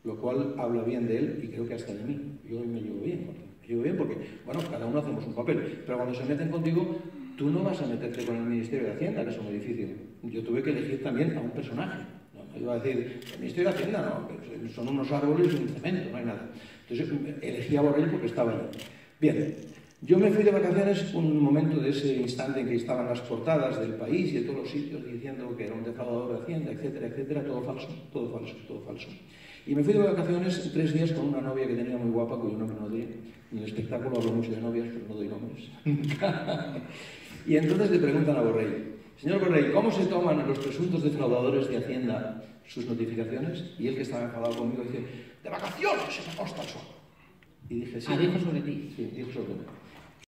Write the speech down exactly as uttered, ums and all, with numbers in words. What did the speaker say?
lo cual habla bien de él y creo que hasta de mí. Yo me llevo bien con él. Me llevo bien porque, bueno, cada uno hacemos un papel, pero cuando se meten contigo, tú no vas a meterte con el Ministerio de Hacienda, que es muy difícil. Yo tuve que elegir también a un personaje. No, no iba a decir, el Ministerio de Hacienda no, son unos árboles y un cemento, no hay nada. Entonces elegí a Borrell porque estaba ahí. Bien, yo me fui de vacaciones un momento de ese instante en que estaban las portadas del país y de todos los sitios diciendo que era un defraudador de Hacienda, etcétera, etcétera, todo falso, todo falso, todo falso. Y me fui de vacaciones tres días con una novia que tenía muy guapa, cuyo nombre no diré. En el espectáculo hablo mucho de novias, pero no doy nombres. Y entonces le preguntan a Borrell, señor Borrell, ¿cómo se toman los presuntos defraudadores de Hacienda sus notificaciones? Y él, que estaba enfadado conmigo, dice, de vacaciones, se me costa el suelo. Y dije, sí. Ah, dijo sobre ti. Sí, dijo sobre mí.